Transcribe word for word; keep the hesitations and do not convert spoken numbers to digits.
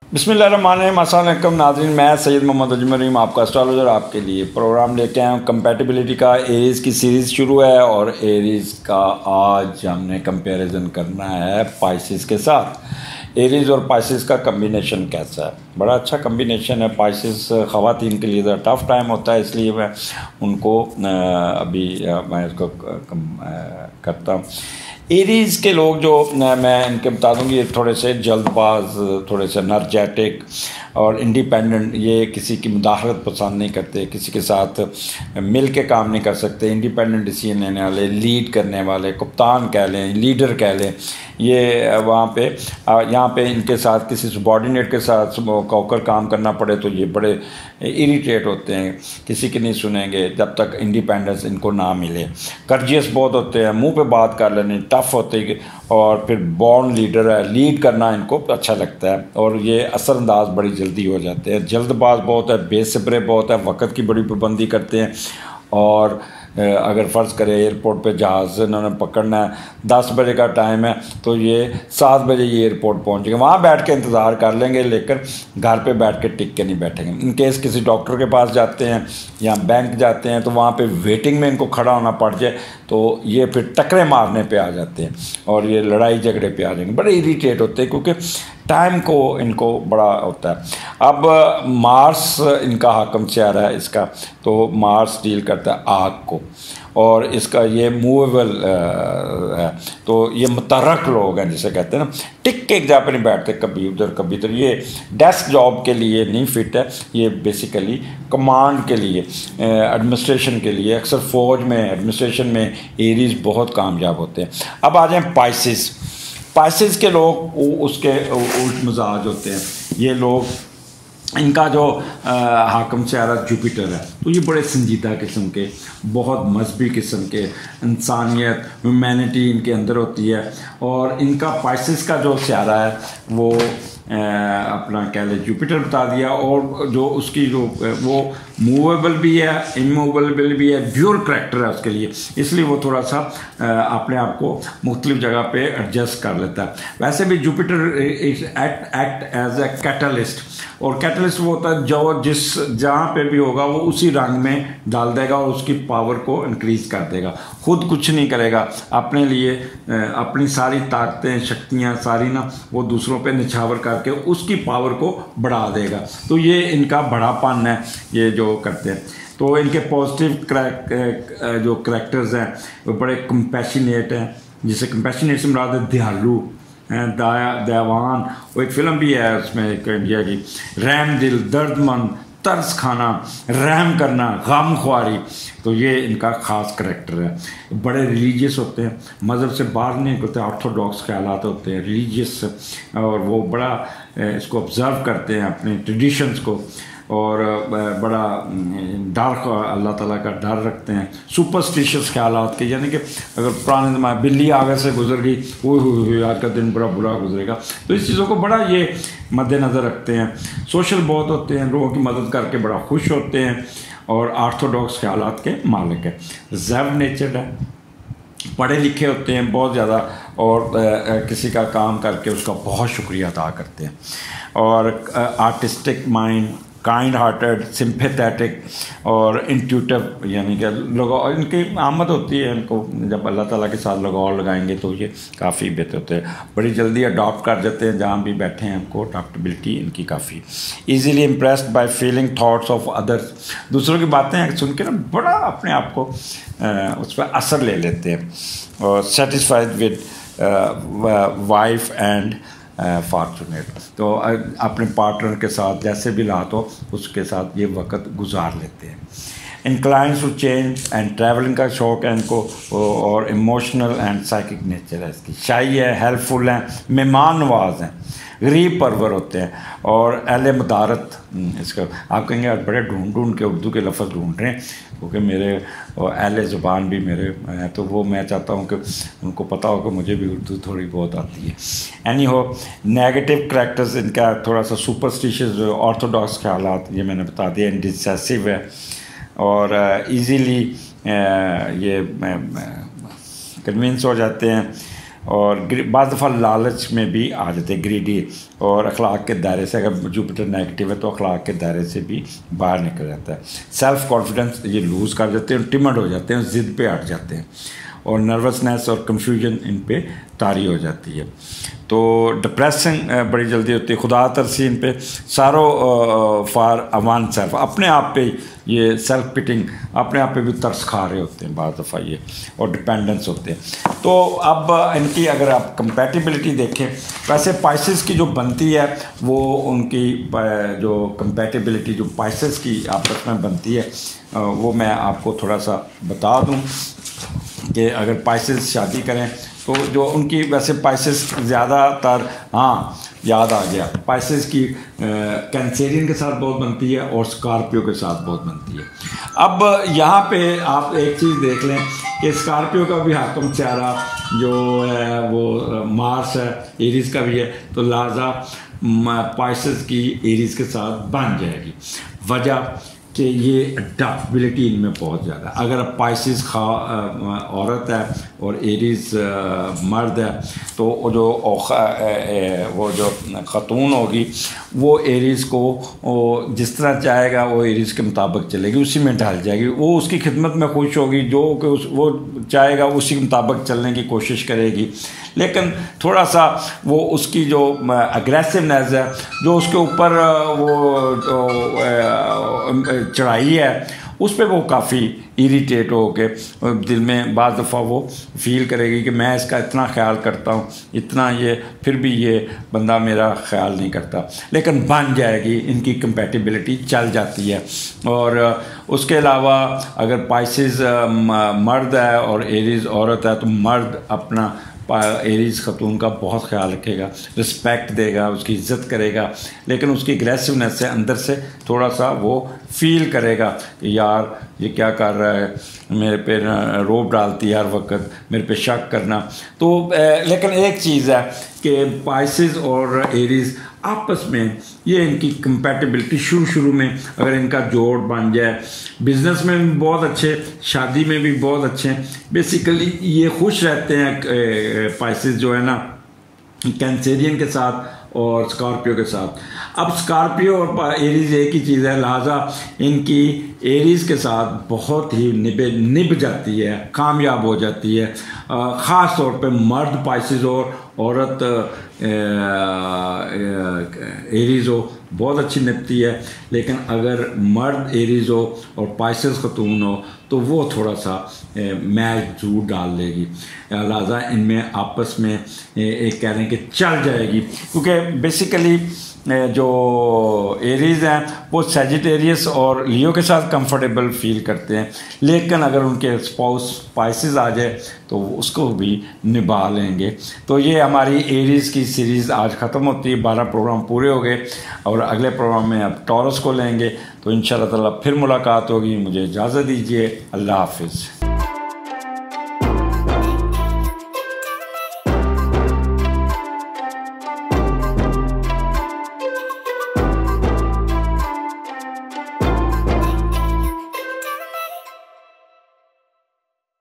बिस्मिल्लाहिर्रहमानिर्रहीम, अस्सलाम वालेकुम नाज़रीन। मैं सैयद मोहम्मद अजमल रहीम आपका एस्ट्रोलॉजर आपके लिए प्रोग्राम लेके आया हूँ। कंपैटिबिलिटी का एरीज़ की सीरीज़ शुरू है और एरीज़ का आज हमने कंपैरिजन करना है पाइसेस के साथ। एरीज़ और पाइसेस का कम्बिनेशन कैसा है? बड़ा अच्छा कम्बिनेशन है। पाइसेस ख़वातीन के लिए ज़रा टफ़ टाइम होता है, इसलिए मैं उनको अभी मैं इसको करता हूँ। एरीज़ के लोग जो मैं इनके बता दूँगी, ये थोड़े से जल्दबाज, थोड़े से एनर्जेटिक और इंडिपेंडेंट। ये किसी की मुदाखलत पसंद नहीं करते, किसी के साथ मिल के काम नहीं कर सकते। इंडिपेंडेंट डिसीजन लेने वाले, लीड करने वाले, कप्तान कह लें, लीडर कह लें। ये वहाँ पे यहाँ पे इनके साथ किसी सबॉर्डिनेट के साथ होकर काम करना पड़े तो ये बड़े इरिटेट होते हैं, किसी की नहीं सुनेंगे जब तक इंडिपेंडेंस इनको ना मिले। कर्जियस बहुत होते हैं, मुंह पे बात कर लेने, टफ होते हैं। और फिर बॉर्न लीडर है, लीड करना इनको अच्छा लगता है और ये असरअंदाज बड़ी जल्दी हो जाते हैं। जल्दबाज बहुत है, बेसब्रे बहुत है, वक़्त की बड़ी पाबंदी करते हैं। और अगर फ़र्ज़ करें एयरपोर्ट पे जहाज़ इन्होंने पकड़ना है, दस बजे का टाइम है तो ये सात बजे ये एयरपोर्ट पहुँचेंगे, वहाँ बैठ के इंतज़ार कर लेंगे, लेकर घर पे बैठ के टिक के नहीं बैठेंगे। इन केस किसी डॉक्टर के पास जाते हैं या बैंक जाते हैं तो वहाँ पे वेटिंग में इनको खड़ा होना पड़ जाए तो ये फिर टकरे मारने पे आ जाते हैं और ये लड़ाई झगड़े पे आ जाएंगे। बड़े इरिटेट होते हैं क्योंकि टाइम को इनको बड़ा होता है। अब मार्स इनका हाकम सियारा है इसका, तो मार्स डील करता है आग को और इसका ये मूवेबल है, तो ये मुतहर्रिक लोग हैं जिसे कहते हैं ना, टिक के एक जगह पर नहीं बैठते, कभी उधर कभी इधर। ये डेस्क जॉब के लिए नहीं फिट है, ये बेसिकली कमांड के लिए, एडमिनिस्ट्रेशन के लिए। अक्सर फ़ौज में, एडमिनिस्ट्रेशन में एरीज़ बहुत कामयाब होते हैं। अब आ जाएँ पाइसेस। पाइसेस के लोग उसके उल्ट मिजाज होते हैं। ये लोग, इनका जो हाकम सियारा जुपिटर है तो ये बड़े संजीदा किस्म के, बहुत मजहबी किस्म के, इंसानियत, ह्यूमैनिटी इनके अंदर होती है। और इनका पाइसेस का जो सियारा है वो आ, अपना कह लें जुपिटर बता दिया। और जो उसकी जो वो मूवेबल भी है, इमूवेबल भी है, ड्यूअल करैक्टर है उसके लिए, इसलिए वो थोड़ा सा अपने आप को मुख्तलिफ जगह पे एडजस्ट कर लेता है। वैसे भी Jupiter act act as a catalyst, और कैटलिस्ट वो होता है जो जिस जहाँ पे भी होगा वो उसी रंग में डाल देगा और उसकी पावर को इंक्रीज़ कर देगा। खुद कुछ नहीं करेगा, अपने लिए अपनी सारी ताकतें, शक्तियाँ सारी ना वो दूसरों पे निछावर करके उसकी पावर को बढ़ा देगा। तो ये इनका बड़ापन है ये जो करते हैं। तो इनके पॉजिटिव क्रैक जो करैक्टर्स हैं वो बड़े कंपैशनेट हैं, जिसे कंपैशनेट से मुराद है दयालु, दया दयावान। वो एक फ़िल्म भी है उसमें एक इंडिया की, रहम दिल, दर्दमंद, तरस खाना, रहम करना, गम ख्वारी। तो ये इनका ख़ास करैक्टर है। बड़े रिलीजियस होते हैं, मज़हब से बाहर नहीं निकलते, ऑर्थोडॉक्स ख्यालात होते हैं, रिलीजियस, और वो बड़ा इसको ऑब्ज़र्व करते हैं अपने ट्रेडिशंस को, और बड़ा डर, अल्लाह ताला का डर रखते हैं। सुपरस्टिशियस ख्यालात के, यानी कि अगर पुराने ज़माने बिल्ली आगे से गुजर गई, वो आज का दिन बड़ा बुरा गुजरेगा, तो इस चीज़ों को बड़ा ये मद्देनज़र रखते हैं। सोशल बहुत होते हैं, लोगों की मदद करके बड़ा खुश होते हैं और ऑर्थोडॉक्स ख्यालात के मालिक है। रिजर्व नेचर है, पढ़े लिखे होते हैं बहुत ज़्यादा, और आ, किसी का काम करके उसका बहुत शुक्रिया अदा करते हैं। और artistic mind, kind hearted, sympathetic और इंट्यूटिव, यानी कि लोग इनकी आमद होती है, इनको जब अल्लाह ताला के साथ लगाव लगाएंगे तो ये काफ़ी बेहतर होते हैं। बड़ी जल्दी अडॉप्ट कर देते हैं, जहाँ भी बैठे हैं उनको अडॉप्टेबिलिटी इनकी काफ़ी। Easily impressed by feeling thoughts of others, दूसरों की बातें सुन के ना बड़ा अपने आप को उस पर असर ले लेते हैं। और satisfied with wife and fortunate, तो अपने पार्टनर के साथ जैसे भी रात हो उसके साथ ये वक्त गुजार लेते हैं। Inclines to change and travelling का शौक़ है इनको, और इमोशनल एंड साइकिक नेचर है इसकी। शाही है, हेल्पफुल हैं, मेहमान नवाज हैं, गरीब परवर होते हैं और अहले मदारत। इसका आप कहेंगे यार बड़े ढूंढ ढूंढ के उर्दू के लफ्ज़ ढूंढ रहे हैं, क्योंकि मेरे अहले ज़ुबान भी मेरे हैं, तो वो मैं चाहता हूँ कि उनको पता हो कि मुझे भी उर्दू थोड़ी बहुत आती है। एनी हो, नेगेटिव करैक्टर्स इनका थोड़ा सा सुपरस्टिशियस, ऑर्थोडॉक्स ख्यालात, ये मैंने बता दिया, इंडिसेसिव है और इजीली ये कन्विंस हो जाते हैं। और बाज़ दफ़ा लालच में भी आ जाते हैं, ग्रीडी, और अखलाक के दायरे से, अगर जुपिटर नेगेटिव है तो अखलाक के दायरे से भी बाहर निकल जाता है। सेल्फ़ कॉन्फिडेंस ये लूज़ कर जाते हैं, टिमड हो जाते हैं, ज़िद पे हट जाते हैं, और नर्वसनेस और कंफ्यूजन इन पे तारी हो जाती है। तो डिप्रेशन बड़ी जल्दी होती है, खुदा तरसी इन पे, सारो फॉर अवान सेल्फ, अपने आप पे ये सेल्फ पिटिंग, अपने आप पे भी तरस खा रहे होते हैं बाज़ दफ़ा ये, और डिपेंडेंस होते हैं। तो अब इनकी अगर आप कंपैटिबिलिटी देखें, वैसे पाइसेस की जो बनती है वो उनकी जो कंपैटिबिलिटी जो पाइसेस की आपस में बनती है वो मैं आपको थोड़ा सा बता दूं कि अगर पाइसेस शादी करें तो जो उनकी, वैसे पाइसेस ज़्यादातर, हाँ याद आ गया, पाइसेस की कैंसेरियन के साथ बहुत बनती है और स्कॉर्पियो के साथ बहुत बनती है। अब यहाँ पे आप एक चीज़ देख लें कि स्कॉर्पियो का भी हाकम सियारा जो है वो मार्स है, एरीज का भी है, तो लिहाजा पाइसेस की एरीज के साथ बन जाएगी। वजह कि ये अडेप्टबिलिटी इनमें बहुत ज़्यादा, अगर पाइसेस खा औरत है और एरीज मर्द है, तो जो वो जो ख़तून होगी वो एरीज को जिस तरह चाहेगा वो एरीज के मुताबिक चलेगी, उसी में ढल जाएगी, वो उसकी खिदमत में खुश होगी, जो कि उस वो चाहेगा उसी के मुताबिक चलने की कोशिश करेगी। लेकिन थोड़ा सा वो उसकी जो अग्रेसिवनेस है, जो उसके ऊपर वो चढ़ाई है, उस पर वो काफ़ी इरिटेट हो के दिल में बाज़ दफ़ा वो फील करेगी कि मैं इसका इतना ख्याल करता हूँ, इतना ये, फिर भी ये बंदा मेरा ख्याल नहीं करता, लेकिन बन जाएगी, इनकी कंपैटिबिलिटी चल जाती है। और उसके अलावा अगर पाइसेस मर्द है और एरीज औरत है, तो मर्द अपना एरीज ख़तून का बहुत ख्याल रखेगा, रिस्पेक्ट देगा, उसकी इज़्ज़त करेगा, लेकिन उसकी एग्रेसिवनेस से अंदर से थोड़ा सा वो फील करेगा कि यार ये क्या कर रहा है, मेरे पे रोब डालती है हर वक्त, मेरे पे शक करना। तो लेकिन एक चीज़ है कि पाइसेस और एरीज आपस में ये इनकी कंपैटिबिलिटी शुरू शुरू में अगर इनका जोड़ बन जाए, बिज़नेस में भी बहुत अच्छे, शादी में भी बहुत अच्छे, बेसिकली ये खुश रहते हैं पाइसेस जो है ना कैंसेरियन के साथ और स्कॉर्पियो के साथ। अब स्कॉर्पियो और एरीज एक ही चीज़ है, लिहाजा इनकी एरीज के साथ बहुत ही निभे निभ जाती है, कामयाब हो जाती है। ख़ास तौर पे मर्द पाइसेस और औरत एरीज हो बहुत अच्छी निभती है, लेकिन अगर मर्द एरीज हो और पाइसेस खतून हो तो वो थोड़ा सा मैच जरूर डाल लेगी। लिहाजा इनमें आपस में एक कह रहे हैं कि चल जाएगी, क्योंकि बेसिकली जो एरीज हैं वो सैजिटेरियस और लियो के साथ कंफर्टेबल फील करते हैं, लेकिन अगर उनके स्पाउस पाइसेस आ जाए तो उसको भी निभा लेंगे। तो ये हमारी एरीज की सीरीज़ आज ख़त्म होती है, बारह प्रोग्राम पूरे हो गए और अगले प्रोग्राम में अब टॉरस को लेंगे। तो इंशाल्लाह ताला फिर मुलाकात होगी, मुझे इजाज़त दीजिए, अल्लाह हाफिज़।